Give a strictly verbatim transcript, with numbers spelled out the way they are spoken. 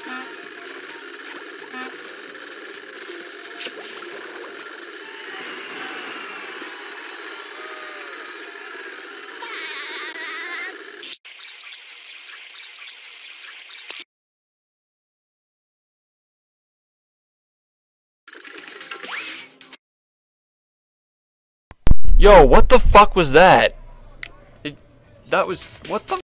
Yo, what the fuck was that? It, that was... What the...